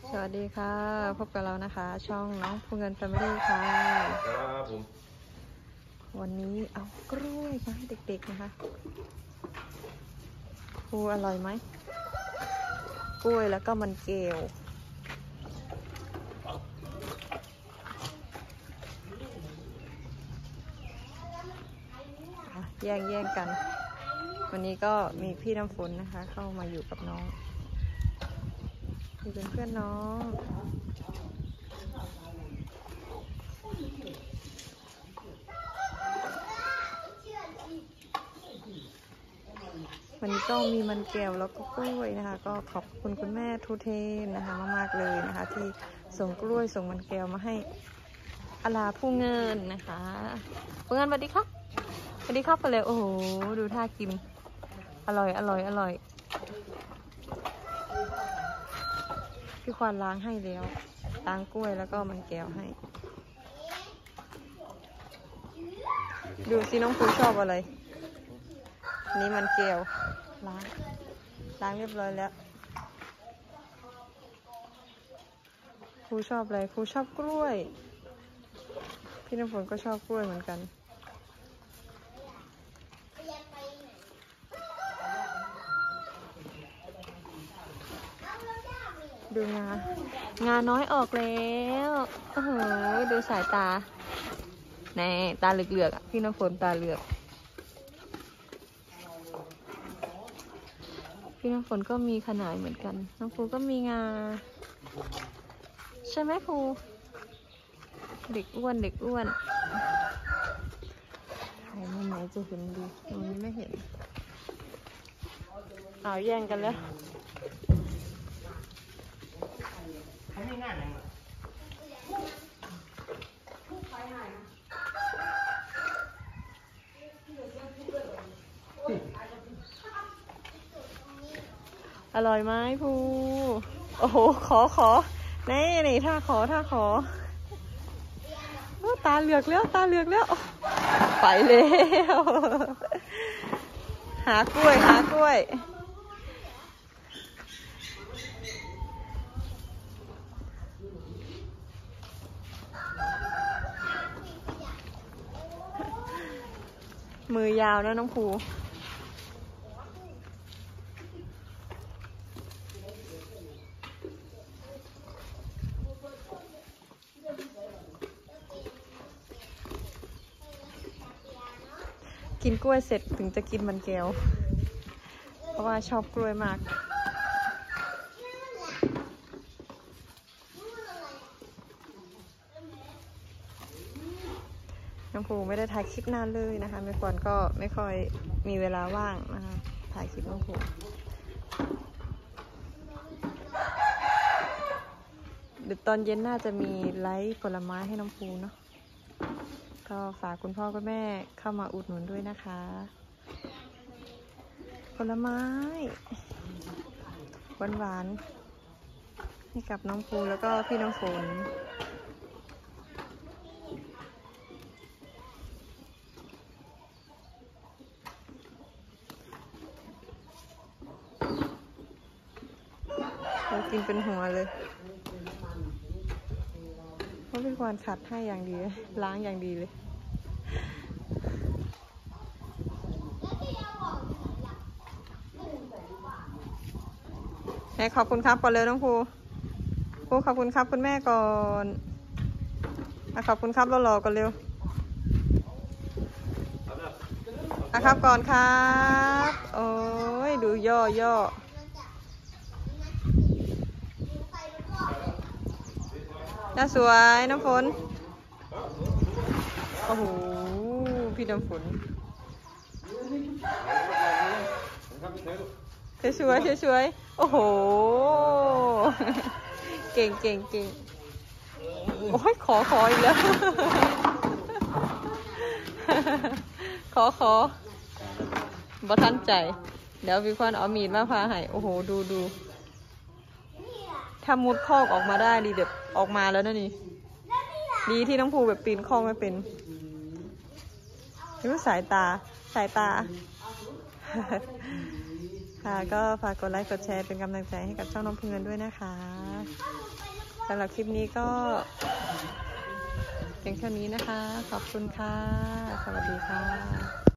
สวัสดีค่ะพบกับเรานะคะช่องน้องภูเงินแฟมิลี่ค่ะครับผมวันนี้เอากล้วยมาให้เด็กๆนะคะภูอร่อยไหมกล้วยแล้วก็มันเกลียวแย่งกันวันนี้ก็มีพี่น้ำฝนนะคะเข้ามาอยู่กับน้องอยู่เป็นเพื่อนน้องวันนี้ก็มีมันแก้วแล้วก็กล้วยนะคะก็ขอบคุณคุณแม่ทูเทนนะคะมากๆเลยนะคะที่ส่งกล้วยส่งมันแก้วมาให้อลาผู้เงินนะคะผู้เงินสวัสดีครับสวัสดีครับไปเลยโอ้โหดูท่ากินอร่อยพี่ควานล้างให้แล้วล้างกล้วยแล้วก็มันแก้วให้ดูสิน้องภูชอบอะไรนี่มันแก้วล้างเรียบร้อยแล้วครูชอบอะไรครูชอบกล้วยพี่น้ำฝนก็ชอบกล้วยเหมือนกันดูงาน้อยออกแล้วโอ้โหดูสายตาแน่ตาเหลือกๆอ่ะพี่น้ำฝนตาเหลือกพี่น้ำฝนก็มีขนาดเหมือนกันน้องภูก็มีงาใช่ไหมภูเด็กอ้วนถ่ายมุมไหนจะเห็นดีตรงนี้ไม่เห็นเอาแย่งกันแล้วอร่อยไหมภูโอ้โหขอนี่ถ้าขอตาเหลือกแล้วไปแล้วหากล้วยมือยาวนะน้องภูกินกล้วยเสร็จถึงจะกินมันแก้วเพราะว่าชอบกล้วยมากน้องภูไม่ได้ถ่ายคลิปนานเลยนะคะแม่ควรก็ไม่ค่อยมีเวลาว่างนะคะถ่ายคลิปน้องภูเดี๋ยวตอนเย็นน่าจะมีไลฟ์ผลไม้ให้น้องภูเนาะก็ฝากคุณพ่อคุณแม่เข้ามาอุดหนุนด้วยนะคะผลไม้หวานให้กับน้องภูแล้วก็พี่น้องฝนเรากินเป็นหัวเลยเพราะพี่ควรขัดให้อย่างดีล้างอย่างดีเลยขอบคุณครับก่อนเลยน้องภูขอบคุณครับคุณแม่ก่อนขอบคุณครับรอก่อนเร็วครับก่อนครับโอ้ยดูย่อน่าสวยน้ำฝนโอ้โหพี่น้ำฝนช่วยโอ้โหเก่งโอ้ยขออีกแล้วขอบ่ทันใจเดี๋ยวพี่ควานเอามีดมาพาให้โอ้โหดูถ้ามุดคอกออกมาได้ดีเด็ดออกมาแล้วนะนี่ดีที่น้องภูแบบปีนคอกไม่เป็นดูสายตาค่ะก็ฝากกดไลค์กดแชร์เป็นกำลังใจให้กับช่องน้องพึ่งเงินด้วยนะคะสำหรับคลิปนี้ก็เพียงเท่านี้นะคะขอบคุณค่ะสวัสดีค่ะ